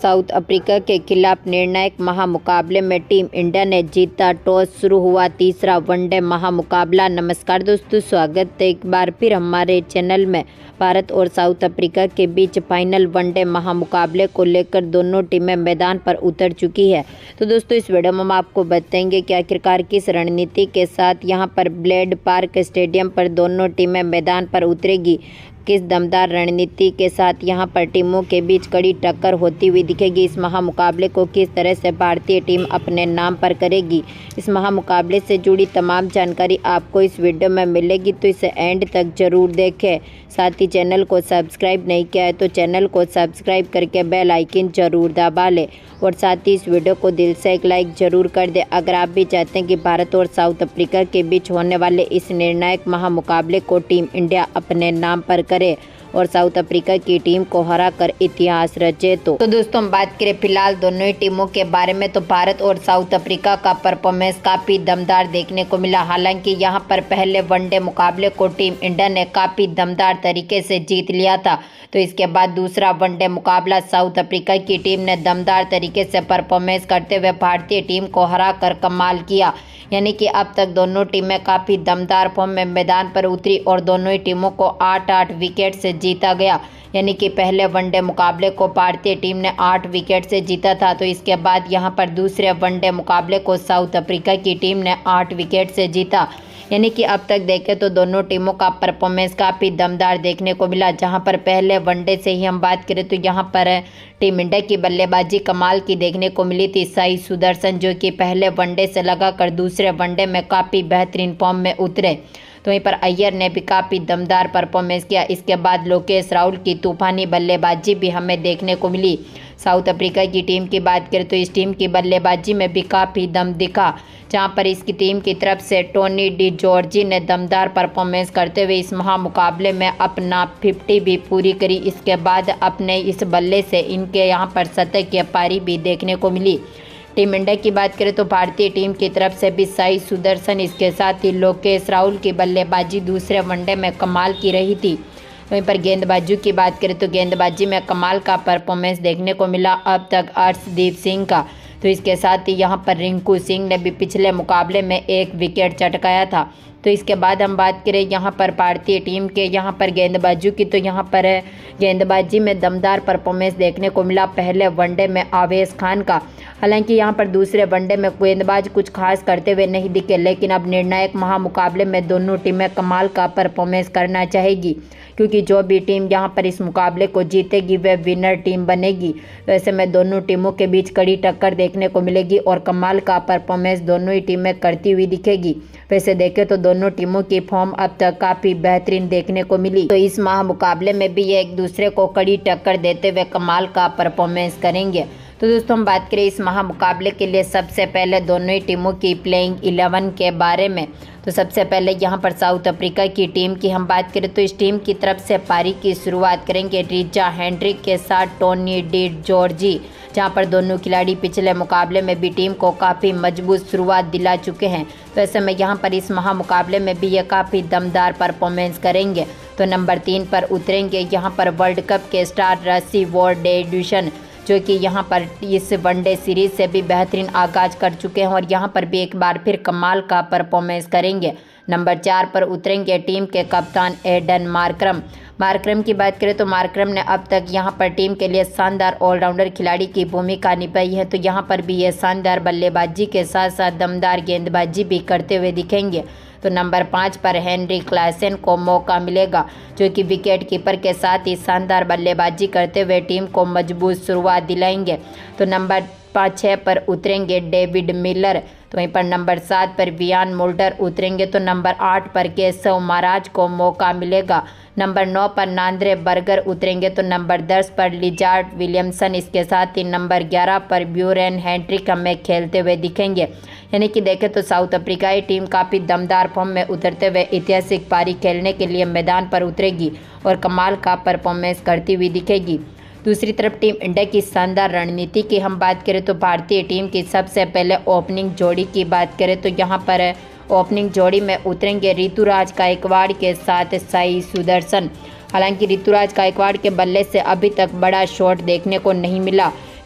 South Africa के खिलाफ निर्णायक महामुकाबले में टीम इंडिया ने जीता टॉस। शुरू हुआ तीसरा वनडे महामुकाबला। नमस्कार दोस्तों, स्वागत है एक बार फिर हमारे चैनल में। भारत और साउथ अफ्रीका के बीच फाइनल वनडे महामुकाबले को लेकर दोनों टीमें मैदान पर उतर चुकी है। तो दोस्तों, इस वीडियो में हम आपको बताएंगे कि आखिरकार किस रणनीति के साथ यहां पर ब्लेड पार्क स्टेडियम पर दोनों टीमें मैदान पर उतरेगी, किस दमदार रणनीति के साथ यहां पर टीमों के बीच कड़ी टक्कर होती हुई दिखेगी, इस महामुकाबले को किस तरह से भारतीय टीम अपने नाम पर करेगी। इस महामुकाबले से जुड़ी तमाम जानकारी आपको इस वीडियो में मिलेगी, तो इसे एंड तक जरूर देखें। साथ ही चैनल को सब्सक्राइब नहीं किया है तो चैनल को सब्सक्राइब करके बेल आइकन जरूर दबा लें और साथ ही इस वीडियो को दिल से एक लाइक जरूर कर दें अगर आप भी चाहते हैं कि भारत और साउथ अफ्रीका के बीच होने वाले इस निर्णायक महामुकाबले को टीम इंडिया अपने नाम पर करे और साउथ अफ्रीका की टीम को हराकर इतिहास रचे। तो दोस्तों, हम बात करें फिलहाल दोनों ही टीमों के बारे में, तो भारत और साउथ अफ्रीका का परफॉर्मेंस काफ़ी दमदार देखने को मिला। हालांकि यहां पर पहले वनडे मुकाबले को टीम इंडिया ने काफ़ी दमदार तरीके से जीत लिया था, तो इसके बाद दूसरा वनडे मुकाबला साउथ अफ्रीका की टीम ने दमदार तरीके से परफॉर्मेंस करते हुए भारतीय टीम को हराकर कमाल किया। यानी कि अब तक दोनों टीमें काफ़ी दमदार फॉर्म में मैदान पर उतरी और दोनों ही टीमों को 8-8 विकेट से जीता गया। यानी कि पहले वनडे मुकाबले को भारतीय टीम ने 8 विकेट से जीता था, तो इसके बाद यहां पर दूसरे वनडे मुकाबले को साउथ अफ्रीका की टीम ने 8 विकेट से जीता। यानी कि अब तक देखें तो दोनों टीमों का परफॉर्मेंस काफ़ी दमदार देखने को मिला। जहां पर पहले वनडे से ही हम बात करें तो यहां पर टीम इंडिया की बल्लेबाजी कमाल की देखने को मिली थी। साई सुदर्शन जो कि पहले वनडे से लगाकर दूसरे वनडे में काफ़ी बेहतरीन फॉर्म में उतरे, तो वहीं पर अय्यर ने भी काफ़ी दमदार परफॉर्मेंस किया। इसके बाद लोकेश राहुल की तूफानी बल्लेबाजी भी हमें देखने को मिली। साउथ अफ्रीका की टीम की बात करें तो इस टीम की बल्लेबाजी में भी काफ़ी दम दिखा, जहां पर इसकी टीम की तरफ से टोनी डी जॉर्जी ने दमदार परफॉर्मेंस करते हुए इस महामुकाबले में अपना 50 भी पूरी करी। इसके बाद अपने इस बल्ले से इनके यहां पर शतक की पारी भी देखने को मिली। टीम इंडिया की बात करें तो भारतीय टीम की तरफ से भी साई सुदर्शन, इसके साथ ही लोकेश राहुल की बल्लेबाजी दूसरे वनडे में कमाल की रही थी। वहीं पर गेंदबाजी की बात करें तो गेंदबाजी में कमाल का परफॉर्मेंस देखने को मिला अब तक अर्शदीप सिंह का, तो इसके साथ ही यहां पर रिंकू सिंह ने भी पिछले मुकाबले में 1 विकेट चटकाया था। तो इसके बाद हम बात करें यहां पर भारतीय टीम के यहां पर गेंदबाजों की, तो यहां पर गेंदबाजी में दमदार परफॉर्मेंस देखने को मिला पहले वनडे में आवेश खान का। हालांकि यहां पर दूसरे वनडे में गेंदबाज कुछ खास करते हुए नहीं दिखे, लेकिन अब निर्णायक महामुकाबले में दोनों टीमें कमाल का परफॉर्मेंस करना चाहेगी, क्योंकि जो भी टीम यहां पर इस मुकाबले को जीतेगी वह विनर टीम बनेगी। वैसे में दोनों टीमों के बीच कड़ी टक्कर देखने को मिलेगी और कमाल का परफॉर्मेंस दोनों ही टीमें करती हुई दिखेगी। वैसे देखें तो दोनों टीमों की फॉर्म अब तक काफ़ी बेहतरीन देखने को मिली, तो इस महामुकाबले में भी ये एक दूसरे को कड़ी टक्कर देते हुए कमाल का परफॉर्मेंस करेंगे। तो दोस्तों, हम बात करें इस महामुकाबले के लिए सबसे पहले दोनों ही टीमों की प्लेइंग 11 के बारे में, तो सबसे पहले यहां पर साउथ अफ्रीका की टीम की हम बात करें तो इस टीम की तरफ से पारी की शुरुआत करेंगे रिचा हेनड्रिक के साथ टोनी डी जॉर्जी, जहां पर दोनों खिलाड़ी पिछले मुकाबले में भी टीम को काफ़ी मजबूत शुरुआत दिला चुके हैं। तो ऐसे में यहां पर इस महामुकाबले में भी ये काफ़ी दमदार परफॉर्मेंस करेंगे। तो नंबर 3 पर उतरेंगे यहां पर वर्ल्ड कप के स्टार रसी वॉर्ड डेविसन, जो कि यहां पर इस वनडे सीरीज से भी बेहतरीन आगाज कर चुके हैं और यहां पर भी एक बार फिर कमाल का परफॉर्मेंस करेंगे। नंबर 4 पर उतरेंगे टीम के कप्तान एडन मार्करम की बात करें तो मार्करम ने अब तक यहां पर टीम के लिए शानदार ऑलराउंडर खिलाड़ी की भूमिका निभाई है, तो यहां पर भी ये शानदार बल्लेबाजी के साथ साथ दमदार गेंदबाजी भी करते हुए दिखेंगे। तो नंबर 5 पर हेनरी क्लासन को मौका मिलेगा, जो कि विकेट कीपर के साथ ही शानदार बल्लेबाजी करते हुए टीम को मजबूत शुरुआत दिलाएंगे। तो नंबर 6 पर उतरेंगे डेविड मिलर, तो वहीं पर नंबर 7 पर वियान मोल्डर उतरेंगे। तो नंबर 8 पर केशव महाराज को मौका मिलेगा। नंबर 9 पर नांद्रे बर्गर उतरेंगे। तो नंबर 10 पर लिजार्ड विलियमसन, इसके साथ ही नंबर 11 पर ब्यूरेन हेनड्रिक हमें खेलते हुए दिखेंगे। यानी कि देखें तो साउथ अफ्रीकाई टीम काफ़ी दमदार फॉर्म में उतरते हुए ऐतिहासिक पारी खेलने के लिए मैदान पर उतरेगी और कमाल का परफॉर्मेंस करती हुई दिखेगी। दूसरी तरफ टीम इंडिया की शानदार रणनीति की हम बात करें तो भारतीय टीम की सबसे पहले ओपनिंग जोड़ी की बात करें तो यहाँ पर ओपनिंग जोड़ी में उतरेंगे ऋतुराज गायकवाड़ के साथ साई सुदर्शन। हालांकि ऋतुराज गायकवाड़ के बल्ले से अभी तक बड़ा शॉट देखने को नहीं मिला,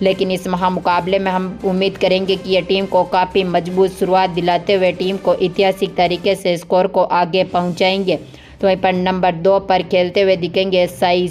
लेकिन इस महामुकाबले में हम उम्मीद करेंगे कि यह टीम को काफ़ी मजबूत शुरुआत दिलाते हुए टीम को ऐतिहासिक तरीके से स्कोर को आगे पहुंचाएंगे। तो वहीं पर नंबर 2 पर खेलते हुए दिखेंगे साई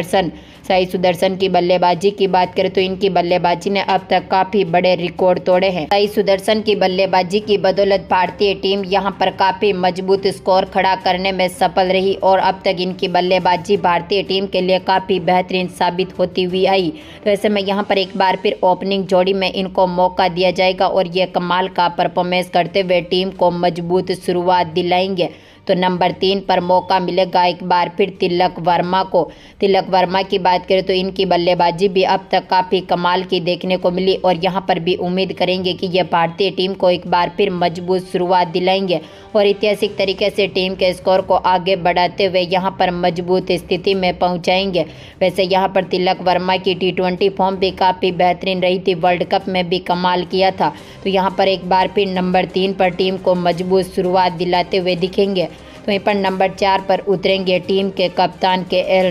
सुदर्शन की बल्लेबाजी की बात करें तो इनकी बल्लेबाजी ने अब तक काफ़ी बड़े रिकॉर्ड तोड़े हैं। साई सुदर्शन की बल्लेबाजी की बदौलत भारतीय टीम यहां पर काफ़ी मजबूत स्कोर खड़ा करने में सफल रही और अब तक इनकी बल्लेबाजी भारतीय टीम के लिए काफ़ी बेहतरीन साबित होती हुई आई। तो ऐसे में यहाँ पर एक बार फिर ओपनिंग जोड़ी में इनको मौका दिया जाएगा और ये कमाल का परफॉर्मेंस करते हुए टीम को मजबूत शुरुआत दिलाएंगे। तो नंबर 3 पर मौका मिलेगा एक बार फिर तिलक वर्मा को। तिलक वर्मा की बात करें तो इनकी बल्लेबाजी भी अब तक काफ़ी कमाल की देखने को मिली और यहां पर भी उम्मीद करेंगे कि यह भारतीय टीम को एक बार फिर मजबूत शुरुआत दिलाएंगे और ऐतिहासिक तरीके से टीम के स्कोर को आगे बढ़ाते हुए यहां पर मजबूत स्थिति में पहुंचाएंगे। वैसे यहां पर तिलक वर्मा की T20 फॉर्म भी काफ़ी बेहतरीन रही थी, वर्ल्ड कप में भी कमाल किया था। तो यहां पर एक बार फिर नंबर 3 पर टीम को मजबूत शुरुआत दिलाते हुए दिखेंगे। तो वहीं पर नंबर 4 पर उतरेंगे टीम के कप्तान KL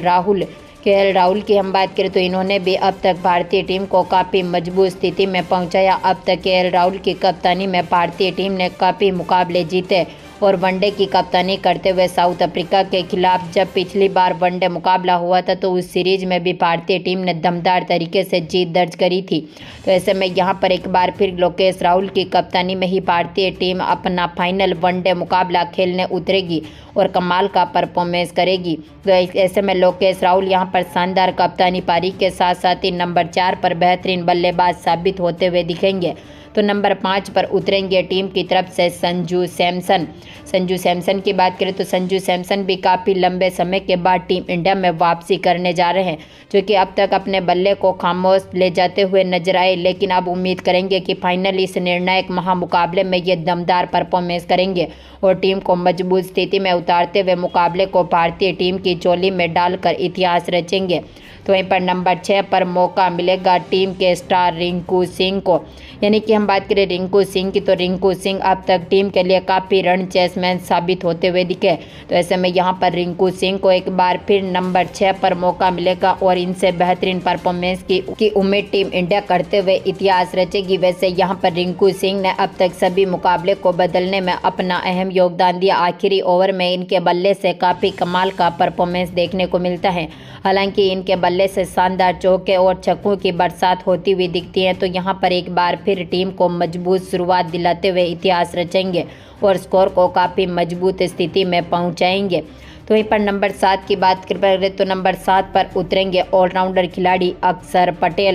राहुल की हम बात करें तो इन्होंने भी अब तक भारतीय टीम को काफ़ी मजबूत स्थिति में पहुंचाया। अब तक KL राहुल की कप्तानी में भारतीय टीम ने काफ़ी मुकाबले जीते और वनडे की कप्तानी करते हुए साउथ अफ्रीका के खिलाफ जब पिछली बार वनडे मुकाबला हुआ था तो उस सीरीज में भी भारतीय टीम ने दमदार तरीके से जीत दर्ज करी थी। तो ऐसे में यहाँ पर एक बार फिर लोकेश राहुल की कप्तानी में ही भारतीय टीम अपना फाइनल वनडे मुकाबला खेलने उतरेगी और कमाल का परफॉर्मेंस करेगी। तो ऐसे में लोकेश राहुल यहाँ पर शानदार कप्तानी पारी के साथ साथ ही नंबर 4 पर बेहतरीन बल्लेबाज साबित होते हुए दिखेंगे। तो नंबर 5 पर उतरेंगे टीम की तरफ से संजू सैमसन की बात करें तो संजू सैमसन भी काफ़ी लंबे समय के बाद टीम इंडिया में वापसी करने जा रहे हैं, जो कि अब तक अपने बल्ले को खामोश ले जाते हुए नजर आए, लेकिन अब उम्मीद करेंगे कि फाइनली इस निर्णायक महामुकाबले में ये दमदार परफॉर्मेंस करेंगे और टीम को मजबूत स्थिति में उतारते हुए मुकाबले को भारतीय टीम की झोली में डालकर इतिहास रचेंगे। तो वहीं पर नंबर 6 पर मौका मिलेगा टीम के स्टार रिंकू सिंह को। यानी कि हम बात करें रिंकू सिंह की तो रिंकू सिंह अब तक टीम के लिए काफ़ी रन चेसमैन साबित होते हुए दिखे। तो ऐसे में यहाँ पर रिंकू सिंह को एक बार फिर नंबर 6 पर मौका मिलेगा और इनसे बेहतरीन परफॉर्मेंस की उम्मीद टीम इंडिया करते हुए इतिहास रचेगी। वैसे यहाँ पर रिंकू सिंह ने अब तक सभी मुकाबले को बदलने में अपना अहम योगदान दिया। आखिरी ओवर में इनके बल्ले से काफ़ी कमाल का परफॉर्मेंस देखने को मिलता है। हालांकि इनके बल्ले से शानदार चौके और छक्कों की बरसात होती हुई दिखती है। तो यहाँ पर एक बार फिर टीम को मजबूत शुरुआत दिलाते हुए इतिहास रचेंगे और स्कोर को काफ़ी मजबूत स्थिति में पहुँचाएंगे। तो वहीं पर नंबर 7 की बात करें तो नंबर 7 पर उतरेंगे ऑलराउंडर खिलाड़ी अक्षर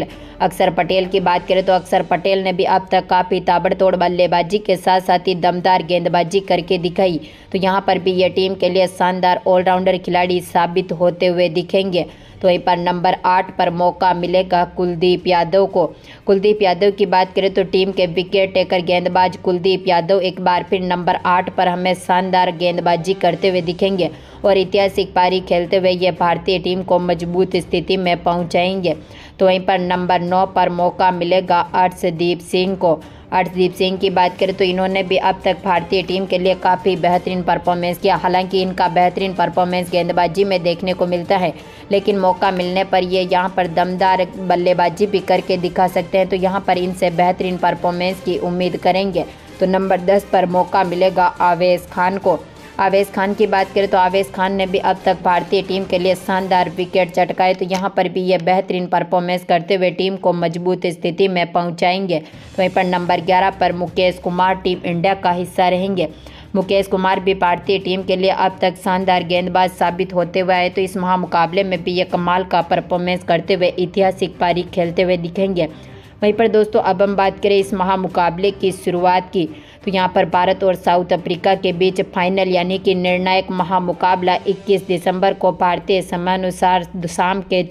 पटेल की बात करें तो अक्षर पटेल ने भी अब तक काफ़ी ताबड़तोड़ बल्लेबाजी के साथ साथ ही दमदार गेंदबाजी करके दिखाई। तो यहाँ पर भी ये टीम के लिए शानदार ऑलराउंडर खिलाड़ी साबित होते हुए दिखेंगे। तो वहीं पर नंबर 8 पर मौका मिलेगा कुलदीप यादव को। कुलदीप यादव की बात करें तो टीम के विकेट टेकर गेंदबाज कुलदीप यादव एक बार फिर नंबर 8 पर हमें शानदार गेंदबाजी करते हुए दिखेंगे और ऐतिहासिक पारी खेलते हुए ये भारतीय टीम को मजबूत स्थिति में पहुंचाएंगे। तो वहीं पर नंबर 9 पर मौका मिलेगा अर्शदीप सिंह को। अर्शदीप सिंह की बात करें तो इन्होंने भी अब तक भारतीय टीम के लिए काफ़ी बेहतरीन परफॉर्मेंस किया। हालांकि इनका बेहतरीन परफॉर्मेंस गेंदबाजी में देखने को मिलता है, लेकिन मौका मिलने पर ये यहाँ पर दमदार बल्लेबाजी भी करके दिखा सकते हैं। तो यहाँ पर इनसे बेहतरीन परफॉर्मेंस की उम्मीद करेंगे। तो नंबर 10 पर मौका मिलेगा आवेश खान को। आवेश खान की बात करें तो आवेश खान ने भी अब तक भारतीय टीम के लिए शानदार विकेट चटकाए। तो यहाँ पर भी ये बेहतरीन परफॉर्मेंस करते हुए टीम को मजबूत स्थिति में पहुँचाएंगे। तो वहीं पर नंबर 11 पर मुकेश कुमार टीम इंडिया का हिस्सा रहेंगे। मुकेश कुमार भी भारतीय टीम के लिए अब तक शानदार गेंदबाज साबित होते हुए आए। तो इस महामुकाबले में भी ये कमाल का परफॉर्मेंस करते हुए ऐतिहासिक पारी खेलते हुए दिखेंगे। वहीं पर दोस्तों अब हम बात करें इस महामुकाबले की शुरुआत की तो यहाँ पर भारत और साउथ अफ्रीका के बीच फाइनल यानी कि निर्णायक महामुकाबला 21 दिसंबर को भारतीय समयानुसार शाम के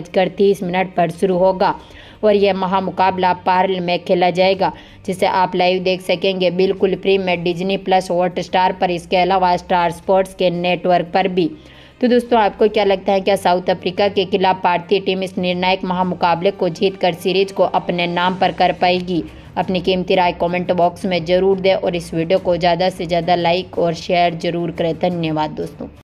4:30 पर शुरू होगा और यह महामुकाबला पार्ल में खेला जाएगा, जिसे आप लाइव देख सकेंगे बिल्कुल फ्री में Disney+ हॉटस्टार पर, इसके अलावा स्टार स्पोर्ट्स के नेटवर्क पर भी। तो दोस्तों आपको क्या लगता है, क्या साउथ अफ्रीका के खिलाफ भारतीय टीम इस निर्णायक महामुकाबले को जीतकर सीरीज को अपने नाम पर कर पाएगी? अपनी कीमती राय कमेंट बॉक्स में ज़रूर दें और इस वीडियो को ज़्यादा से ज़्यादा लाइक और शेयर ज़रूर करें। धन्यवाद दोस्तों।